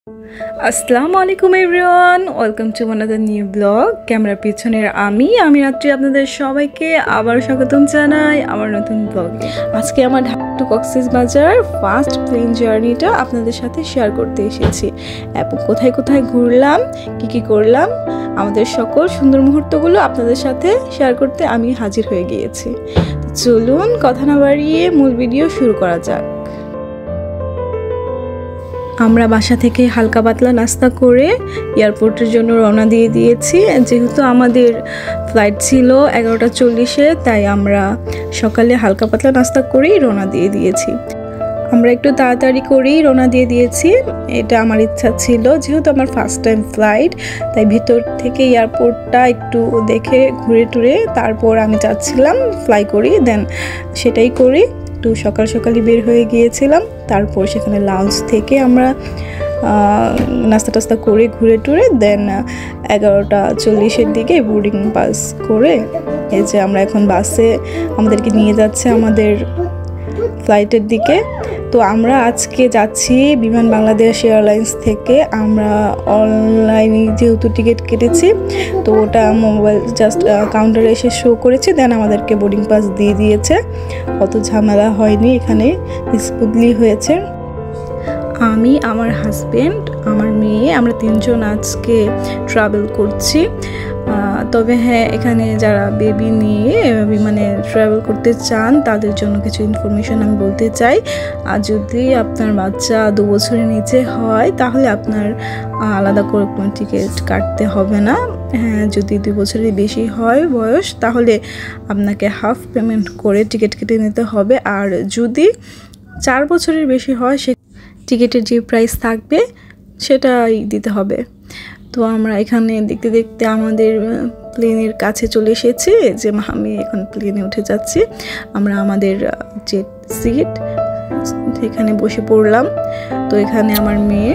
আসসালামু আলাইকুম everyone, welcome to another new blog. ক্যামেরার পিছনের আমি রাত্রি আপনাদের সবাইকে আবার স্বাগতম জানাই আমার নতুন ব্লগে। আজকে আমার Dhaka to Cox's Bazar first plane জার্নিটা আপনাদের সাথে শেয়ার করতে এসেছি এবং কোথায় কোথায় ঘুরলাম, কি করলাম, আমাদের সকল সুন্দর মুহূর্তগুলো আপনাদের সাথে শেয়ার করতে আমি হাজির হয়ে গিয়েছি। চলুন কথা না বাড়িয়ে মূল ভিডিও শুরু করা যাক। আমরা বাসা থেকে হালকা পাতলা নাস্তা করে এয়ারপোর্টের জন্য রওনা দিয়ে দিয়েছি। যেহেতু আমাদের ফ্লাইট ছিল 11:40-এ, তাই আমরা সকালে হালকা পাতলা নাস্তা করেই রওনা দিয়ে দিয়েছি। আমরা একটু তাড়াতাড়ি করেই রওনা দিয়ে দিয়েছি, এটা আমার ইচ্ছা ছিল। যেহেতু আমার ফার্স্ট টাইম ফ্লাইট, তাই ভেতর থেকে এয়ারপোর্টটা একটু দেখে ঘুরে টুরে তারপর আমি চাচ্ছিলাম ফ্লাই করি, দেন সেটাই করি। একটু সকাল সকালই বের হয়ে গিয়েছিলাম, তারপর সেখানে লাউঞ্জ থেকে আমরা নাস্তা টাস্তা করে ঘুরে টুরে দেন 11:40-এর দিকে বোর্ডিং পাস করে এই যে আমরা এখন বাসে আমাদেরকে নিয়ে যাচ্ছে আমাদের ফ্লাইটের দিকে। তো আমরা আজকে যাচ্ছি বিমান বাংলাদেশ এয়ারলাইন্স থেকে। আমরা অনলাইনে যেহেতু টিকিট কেটেছি, তো ওটা মোবাইল জাস্ট কাউন্টারে এসে শো করেছে, দেন আমাদেরকে বোর্ডিং পাস দিয়ে দিয়েছে। অত ঝামেলা হয়নি, এখানে স্মুথলি হয়েছে। আমি, আমার হাজব্যান্ড, আমার মেয়ে, আমরা 3 জন আজকে ট্রাভেল করছি। তবে হ্যাঁ, এখানে যারা বেবি নিয়ে বিমানে ট্রাভেল করতে চান তাদের জন্য কিছু ইনফরমেশন আমি বলতে চাই। আর যদি আপনার বাচ্চা 2 বছরের নিচে হয় তাহলে আপনার আলাদা করে কোনো টিকিট কাটতে হবে না। হ্যাঁ, যদি 2 বছরের বেশি হয় বয়স তাহলে আপনাকে হাফ পেমেন্ট করে টিকিট কেটে নিতে হবে। আর যদি 4 বছরের বেশি হয় সে টিকিটের যে প্রাইস থাকবে সেটাই দিতে হবে। তো আমরা এখানে দেখতে দেখতে আমাদের প্লেনের কাছে চলে এসেছি, যে আমি এখন প্লেনে উঠে যাচ্ছি। আমরা আমাদের যে সিট সেখানে বসে পড়লাম। তো এখানে আমার মেয়ে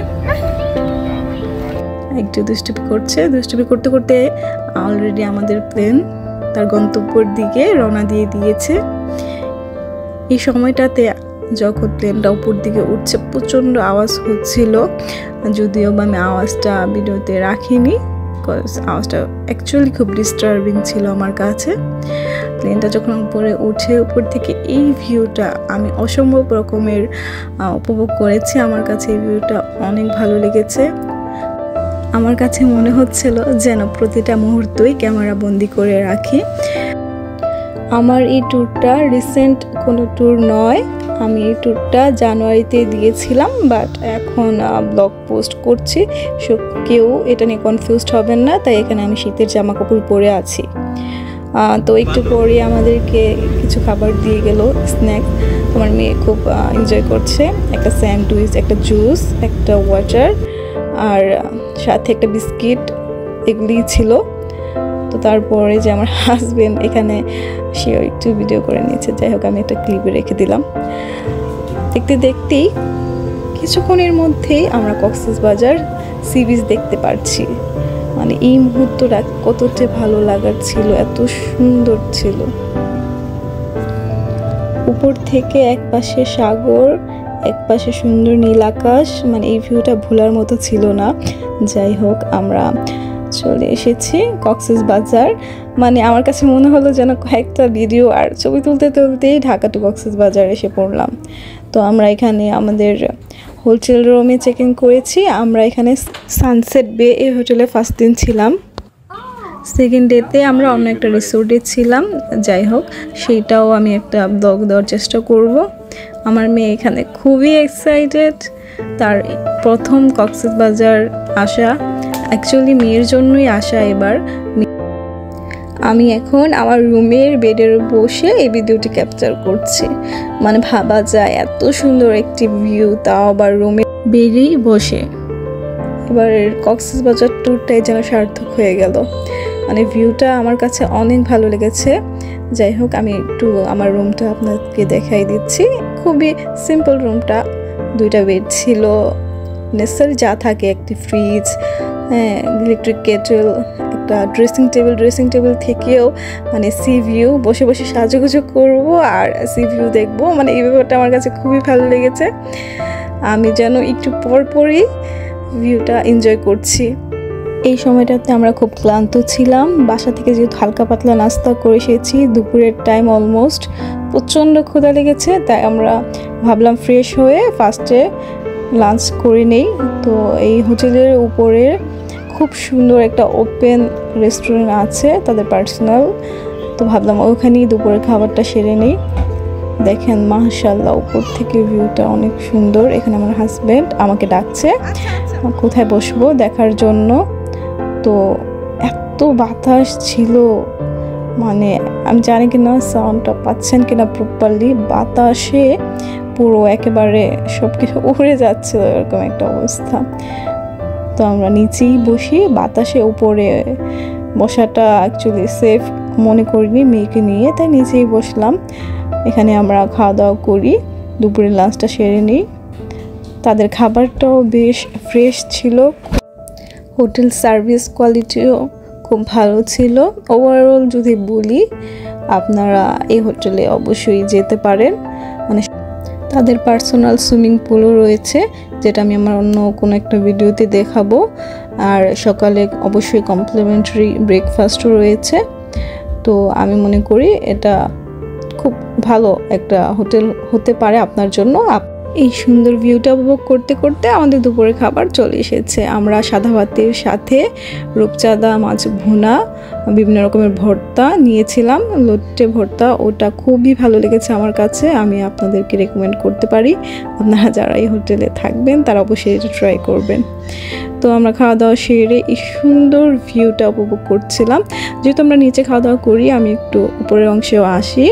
একটু দুষ্টুমি করছে, দুষ্টুমি করতে করতে অলরেডি আমাদের প্লেন তার গন্তব্যের দিকে রওনা দিয়ে দিয়েছে। এই সময়টাতে যখন প্লেনটা উপর দিকে উঠছে প্রচণ্ড আওয়াজ হচ্ছিল, যদিও বা আমি আওয়াজটা ভিডিওতে রাখিনি, আওয়াজটা অ্যাকচুয়ালি খুব ডিস্টার্বিং ছিল আমার কাছে। প্লেনটা যখন উপরে উঠে উপর থেকে এই ভিউটা আমি অসম্ভব রকমের উপভোগ করেছি। আমার কাছে এই ভিউটা অনেক ভালো লেগেছে। আমার কাছে মনে হচ্ছিল যেন প্রতিটা মুহূর্তই ক্যামেরা বন্দি করে রাখি। আমার এই ট্যুরটা রিসেন্ট কোনো ট্যুর নয়, আমি এই ট্যুরটা জানুয়ারিতে দিয়েছিলাম, বাট এখন ব্লগ পোস্ট করছি, সো কেউ এটা নিয়ে কনফিউজড হবেন না। তাই এখানে আমি শীতের জামা কাপড় পরে আছি। তো একটু পরে আমাদেরকে কিছু খাবার দিয়ে গেল, স্ন্যাক্স। আমার মেয়ে খুব এনজয় করছে। একটা স্যান্ডউইচ, একটা জুস, একটা ওয়াটার আর সাথে একটা বিস্কিট, এগুলি ছিল। তো তারপরে যে আমার হাজব্যান্ড এখানে সেও একটু ভিডিও করে নিয়েছে। যাই হোক, আমি একটা ক্লিপে রেখে দিলাম। দেখতে দেখতেই কিছুক্ষণের মধ্যেই আমরা কক্সবাজার সি বিচ দেখতে পারছি। মানে এই মুহূর্তটা কতটা ভালো লাগার ছিল, এত সুন্দর ছিল। উপর থেকে এক পাশে সাগর, এক পাশে সুন্দর নীল আকাশ, মানে এই ভিউটা ভোলার মতো ছিল না। যাই হোক, আমরা চলে এসেছি কক্সবাজার। মানে আমার কাছে মনে হলো যেন কয়েকটা ভিডিও আর ছবি তুলতে তুলতেই ঢাকা টু কক্সবাজার এসে পড়লাম। তো আমরা এখানে আমাদের হোটেল রুমে চেক ইন করেছি। আমরা এখানে সানসেট বে এই হোটেলে ফার্স্ট দিন ছিলাম। সেকেন্ড ডেতে আমরা অন্য একটা রিসোর্টে ছিলাম। যাই হোক, সেইটাও আমি একটা ব্লগ দেওয়ার চেষ্টা করব। আমার মেয়ে এখানে খুবই এক্সাইটেড, তার প্রথম কক্সবাজার আসা। অ্যাকচুয়ালি মেয়ের জন্যই আসা এবার। আমি এখন আমার রুমের বেডের বসে এই ভিডিওটি ক্যাপচার করছি। মানে ভাবা যায় এত সুন্দর একটি ভিউ, তাও আবার রুমের বেডেই বসে। এবার কক্সবাজার ট্যুরটাই যেন সার্থক হয়ে গেল। মানে ভিউটা আমার কাছে অনেক ভালো লেগেছে। যাই হোক, আমি একটু আমার রুমটা আপনাকে দেখাই দিচ্ছি। খুবই সিম্পল রুমটা, 2টা বেড ছিল, নেসেসারি যা থাকে, একটি ফ্রিজ, হ্যাঁ, ইলেকট্রিক কেটেল, একটা ড্রেসিং টেবিল থেকেও মানে সি ভিউ, বসে বসে সাজুগুজু করবো আর সি ভিউ দেখবো। মানে এই ব্যাপারটা আমার কাছে খুবই ভালো লেগেছে। আমি যেন একটু পরপরই ভিউটা এনজয় করছি। এই সময়টাতে আমরা খুব ক্লান্ত ছিলাম, বাসা থেকে যেহেতু হালকা পাতলা নাস্তা করে এসেছি, দুপুরের টাইম অলমোস্ট, প্রচণ্ড ক্ষুধা লেগেছে, তাই আমরা ভাবলাম ফ্রেশ হয়ে ফার্স্টে লাঞ্চ করে নেই। তো এই হোটেলের উপরে খুব সুন্দর একটা ওপেন রেস্টুরেন্ট আছে তাদের পার্সোনাল, তো ভাবলাম ওখানেই দুপুরের খাবারটা সেরে নেই। দেখেন মাশাআল্লাহ উপর থেকে ভিউটা অনেক সুন্দর। এখানে আমার হাজব্যান্ড আমাকে ডাকছে কোথায় বসবো দেখার জন্য। তো এত বাতাস ছিল, মানে আমি জানি কিনা সাউন্ডটা পাচ্ছেন কিনা প্রপারলি, বাতাসে পুরো একেবারে সব কিছু উড়ে যাচ্ছিল, এরকম একটা অবস্থা। তো আমরা নিচেই বসি, বাতাসে উপরে বসাটা অ্যাকচুয়ালি সেফ মনে করিনি মেয়েকে নিয়ে, তাই নিচেই বসলাম। এখানে আমরা খাওয়া দাওয়া করি, দুপুরের লাঞ্চটা সেরে নিই। তাদের খাবারটাও বেশ ফ্রেশ ছিল, হোটেল সার্ভিস কোয়ালিটিও খুব ভালো ছিল। ওভারঅল যদি বলি, আপনারা এই হোটেলে অবশ্যই যেতে পারেন। মানে তাদের পার্সোনাল সুইমিং পুলও রয়েছে, যেটা আমি আমার অন্য কোনো একটা ভিডিওতে দেখাবো। আর সকালে অবশ্যই কমপ্লিমেন্টারি ব্রেকফাস্টও রয়েছে। তো আমি মনে করি এটা খুব ভালো একটা হোটেল হতে পারে আপনার জন্য। এই সুন্দর ভিউটা উপভোগ করতে করতে আমাদের দুপুরের খাবার চলে এসেছে। আমরা সাদা ভাতের সাথে রূপচাঁদা মাছ ভুনা, বিভিন্ন রকমের ভর্তা নিয়েছিলাম, লটে ভর্তা, ওটা খুবই ভালো লেগেছে আমার কাছে। আমি আপনাদেরকে রেকমেন্ড করতে পারি, আপনারা যারা এই হোটেলে থাকবেন তারা অবশ্যই এটা ট্রাই করবেন। তো আমরা খাওয়া দাওয়া সেরে এই সুন্দর ভিউটা উপভোগ করছিলাম। যেহেতু আমরা নিচে খাওয়া দাওয়া করি, আমি একটু উপরের অংশেও আসি।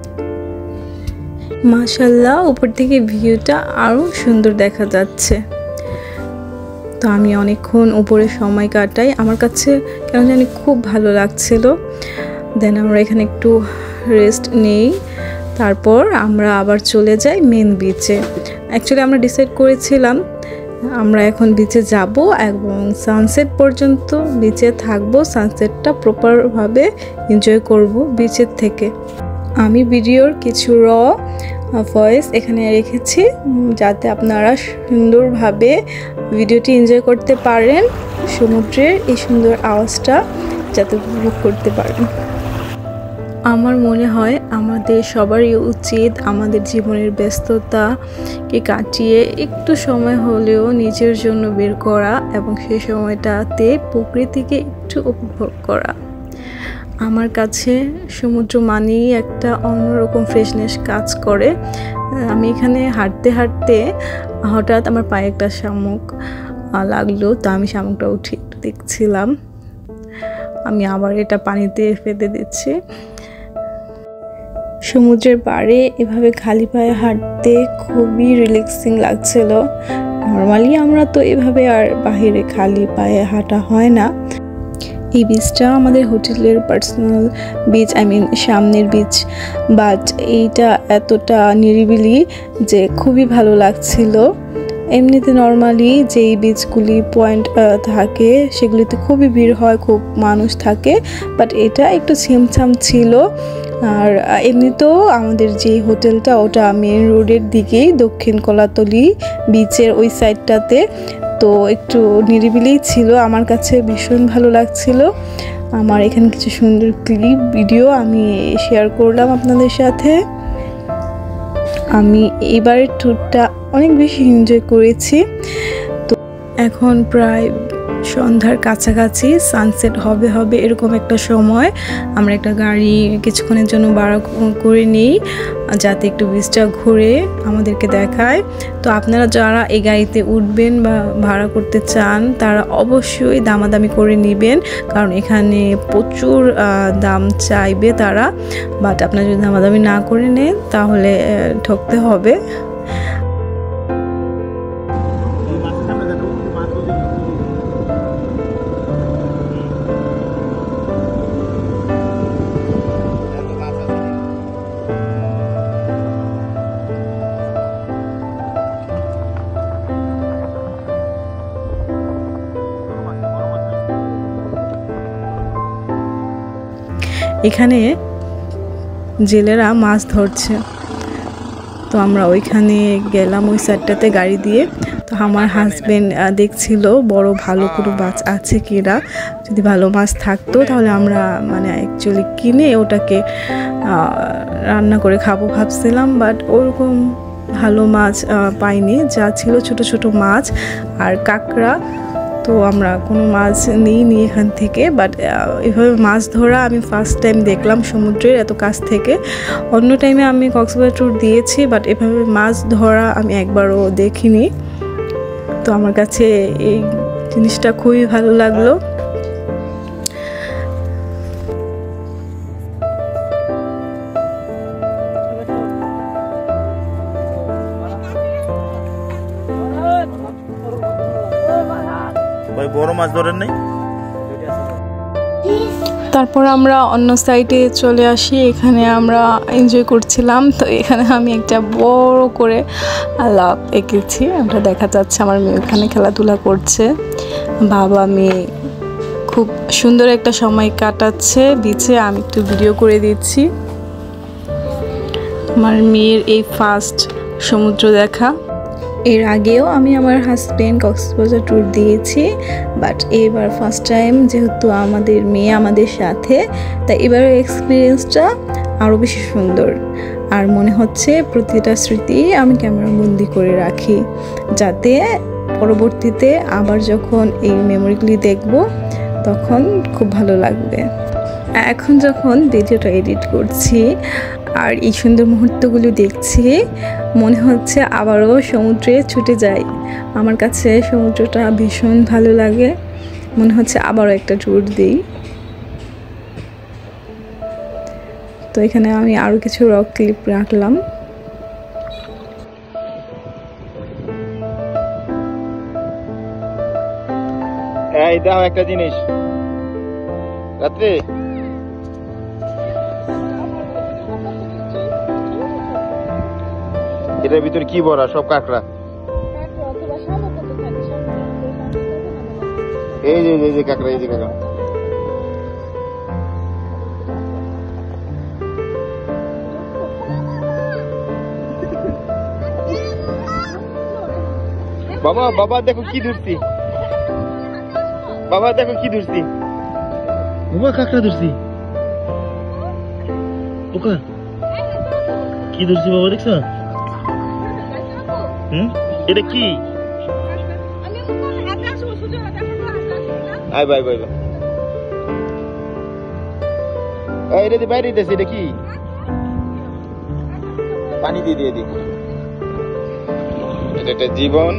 মাশাআল্লাহ উপর থেকে ভিউটা আরও সুন্দর দেখা যাচ্ছে। তো আমি অনেকক্ষণ উপরে সময় কাটাই, আমার কাছে কেন জানি খুব ভালো লাগছিল। দেন আমরা এখানে একটু রেস্ট নেই, তারপর আমরা আবার চলে যাই মেন বিচে। অ্যাকচুয়ালি আমরা ডিসাইড করেছিলাম আমরা এখন বিচে যাব এবং সানসেট পর্যন্ত বিচে থাকবো, সানসেটটা প্রপারভাবে এনজয় করব বিচের থেকে। আমি ভিডিওর কিছু ভয়েস এখানে রেখেছি, যাতে আপনারা সুন্দরভাবে ভিডিওটি এনজয় করতে পারেন, সমুদ্রের এই সুন্দর আওয়াজটা যাতে উপভোগ করতে পারেন। আমার মনে হয় আমাদের সবারই উচিত আমাদের জীবনের ব্যস্ততাকে কাটিয়ে একটু সময় হলেও নিজের জন্য বের করা এবং সেই সময়টাতে প্রকৃতিকে একটু উপভোগ করা। আমার কাছে সমুদ্র মানেই একটা অন্যরকম ফ্রেশনেস কাজ করে। আমি এখানে হাঁটতে হাঁটতে হঠাৎ আমার পায়ে একটা শামুক লাগলো, তো আমি শামুকটা উঠে একটু দেখছিলাম। আমি আবার এটা পানিতে ফেলে দিচ্ছি। সমুদ্রের পাড়ে এভাবে খালি পায়ে হাঁটতে খুবই রিল্যাক্সিং লাগছিল। নর্মালি আমরা তো এভাবে আর বাহিরে খালি পায়ে হাঁটা হয় না। এই বিচটা আমাদের হোটেলের পার্সোনাল বিচ, সামনের বিচ, বাট এইটা এতটা নিরিবিলি যে খুবই ভালো লাগছিল। এমনিতে নর্মালি যেই বিচগুলি পয়েন্ট থাকে সেগুলিতে খুবই ভিড় হয়, খুব মানুষ থাকে, বাট এটা একটু ছিমছাম ছিল। আর এমনিতেও আমাদের যে হোটেলটা ওটা মেন রোডের দিকেই, দক্ষিণ কলাতলি বিচের ওই সাইডটাতে, তো একটু নিরিবিলি ছিল। আমার কাছে ভীষণ ভালো লাগছিল। আমার এখানে কিছু সুন্দর ক্লিপ ভিডিও আমি শেয়ার করলাম আপনাদের সাথে। আমি এবারের ট্যুরটা অনেক বেশি এনজয় করেছি। তো এখন প্রায় সন্ধ্যার কাছাকাছি, সানসেট হবে এরকম একটা সময়। আমরা একটা গাড়ি কিছুক্ষণের জন্য ভাড়া করে নিই, যাতে একটু বিচটা ঘুরে আমাদেরকে দেখায়। তো আপনারা যারা এই গাড়িতে উঠবেন বা ভাড়া করতে চান তারা অবশ্যই দামাদামি করে নেবেন, কারণ এখানে প্রচুর দাম চাইবে তারা। বাট আপনারা যদি দামাদামি না করে নেন তাহলে ঠকতে হবে। এখানে জেলেরা মাছ ধরছে, তো আমরা ওইখানে গেলাম ওই সাইডটাতে গাড়ি দিয়ে। তো আমার হাজবেন্ড দেখছিল বড় ভালো কোনো মাছ আছে কিনা, যদি ভালো মাছ থাকতো তাহলে আমরা মানে অ্যাকচুয়ালি কিনে ওটাকে রান্না করে খাবো ভাবছিলাম, বাট ওরকম ভালো মাছ পাইনি, যা ছিল ছোট ছোট মাছ আর কাঁকড়া। তো আমরা কোনো মাছ নিইনি এখান থেকে, বাট এভাবে মাছ ধরা আমি ফার্স্ট টাইম দেখলাম সমুদ্রের এত কাছ থেকে। অন্য টাইমে আমি কক্সবাজার ট্যুর দিয়েছি, বাট এভাবে মাছ ধরা আমি একবারও দেখিনি। তো আমার কাছে এই জিনিসটা খুবই ভালো লাগলো। বড় মাছ ধরেন নাই। তারপর আমরা অন্য সাইডে চলে আসি, এখানে আমরা এনজয় করছিলাম। তো এখানে আমি একটা বড় করে লাভ এঁকেছি, আমরা দেখা যাচ্ছে আমার মেয়ে এখানে খেলাধুলা করছে। বাবা মেয়ে খুব সুন্দর একটা সময় কাটাচ্ছে বিচে, আমি একটু ভিডিও করে দিচ্ছি। আমার মেয়ের এই ফার্স্ট সমুদ্র দেখা। এর আগেও আমি আমার হাজব্যান্ড কক্সবাজার ট্যুর দিয়েছি, বাট এবার ফার্স্ট টাইম যেহেতু আমাদের মেয়ে আমাদের সাথে, তাই এবারের এক্সপিরিয়েন্সটা আরও বেশি সুন্দর। আর মনে হচ্ছে প্রতিটা স্মৃতি আমি ক্যামেরাবন্দি করে রাখি, যাতে পরবর্তীতে আবার যখন এই মেমোরিগুলি দেখব তখন খুব ভালো লাগবে। এখন যখন ভিডিওটা এডিট করছি আর এই সুন্দর মুহূর্তগুলো দেখছি, মনে হচ্ছে আবারও সমুদ্রে ছুটে যাই। আমার কাছে সমুদ্রটা ভীষণ ভালো লাগে, মনে হচ্ছে আবারও একটা ট্যুর দিই। তো এখানে আমি আরও কিছু রক ক্লিপ রাখলাম। এই দাও একটা জিনিস, রাত্রে এটার ভিতরে কি ভরা? সব কাঁকড়া। এই যে কাঁকড়া, এই যে কাঁকড়া। বাবা বাবা দেখো কি ধরছি, বাবা দেখো কি ধরছি, বাবা কাঁকড়া ধরছি। ওকা কি ধরছি বাবা, দেখছো? এটা কি? আয় বাই বাই, এটা দিয়ে বাইরে দিতেছে। এটা কি? পানি দিয়ে দিয়ে দি। এটা একটা জীবন।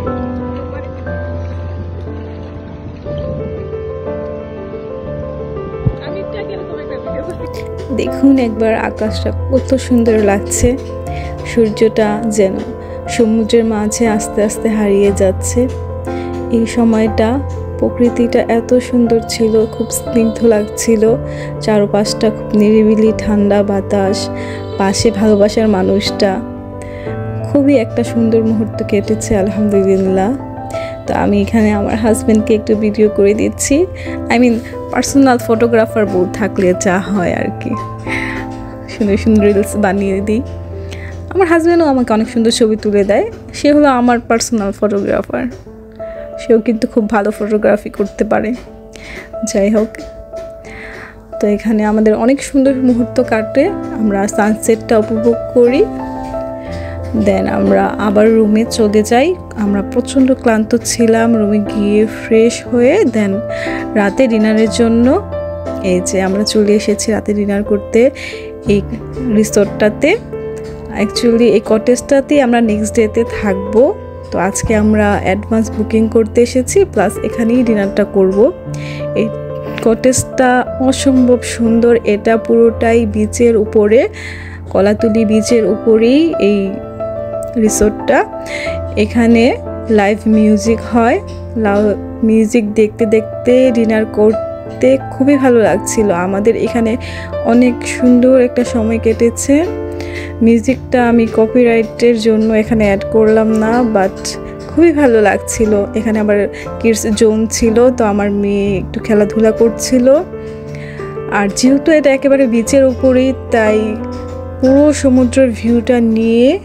দেখুন একবার আকাশটা কত সুন্দর লাগছে, সূর্যটা যেন সমুদ্রের মাঝে আস্তে আস্তে হারিয়ে যাচ্ছে। এই সময়টা প্রকৃতিটা এত সুন্দর ছিল, খুব স্নিগ্ধ লাগছিল, চারপাশটা খুব নিরিবিলি ঠান্ডা বাতাস, পাশে ভালোবাসার মানুষটা। খুবই একটা সুন্দর মুহূর্ত কেটেছে আলহামদুলিল্লাহ। তো আমি এখানে আমার হাজব্যান্ডকে একটু ভিডিও করে দিচ্ছি, আই মিন পার্সোনাল ফটোগ্রাফার বউ থাকলে যা হয় আর কি, সুন্দর সুন্দর রিলস বানিয়ে দিই। আমার হাজব্যান্ডও আমাকে অনেক সুন্দর ছবি তুলে দেয়, সে হলো আমার পার্সোনাল ফটোগ্রাফার। সেও কিন্তু খুব ভালো ফটোগ্রাফি করতে পারে। যাই হোক, তো এখানে আমাদের অনেক সুন্দর মুহূর্ত কাটে, আমরা সানসেটটা উপভোগ করি, দেন আমরা আবার রুমে চলে যাই। আমরা প্রচণ্ড ক্লান্ত ছিলাম, রুমে গিয়ে ফ্রেশ হয়ে দেন রাতে ডিনারের জন্য এই যে আমরা চলে এসেছি রাতে ডিনার করতে এই রিসোর্টটাতে। অ্যাকচুয়ালি এই কটেজটাতেই আমরা নেক্সট ডেতে থাকবো। তো আজকে আমরা অ্যাডভান্স বুকিং করতে এসেছি, প্লাস এখানেই ডিনারটা করব। এই কটেজটা অসম্ভব সুন্দর, এটা পুরোটাই বিচের উপরে, কলাতুলি বিচের উপরেই এই রিসোর্টটা। এখানে লাইভ মিউজিক হয়, মিউজিক দেখতে দেখতে ডিনার করতে খুবই ভালো লাগছিল আমাদের। এখানে অনেক সুন্দর একটা সময় কেটেছে। মিউজিকটা আমি কপিরাইটের জন্য এখানে অ্যাড করলাম না, বাট খুবই ভালো লাগছিল। এখানে আবার কিডস জোন ছিল, তো আমার মেয়ে একটু খেলাধুলা করছিল। আর যেহেতু এটা একেবারে বিচের উপরেই, তাই পুরো সমুদ্রের ভিউটা নিয়ে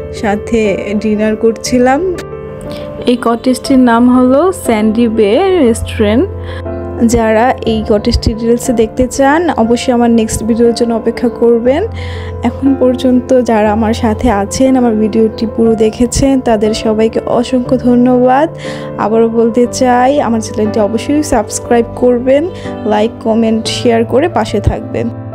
সাথে ডিনার করছিলাম। এই কটেজটির নাম হলো স্যান্ডি বে রেস্টুরেন্ট। যারা এই কটেজটি ডিটেলসে দেখতে চান অবশ্যই আমার নেক্সট ভিডিওর জন্য অপেক্ষা করবেন। এখন পর্যন্ত যারা আমার সাথে আছেন, আমার ভিডিওটি পুরো দেখেছেন, তাদের সবাইকে অসংখ্য ধন্যবাদ। আবারও বলতে চাই আমার চ্যানেলটি অবশ্যই সাবস্ক্রাইব করবেন, লাইক কমেন্ট শেয়ার করে পাশে থাকবেন।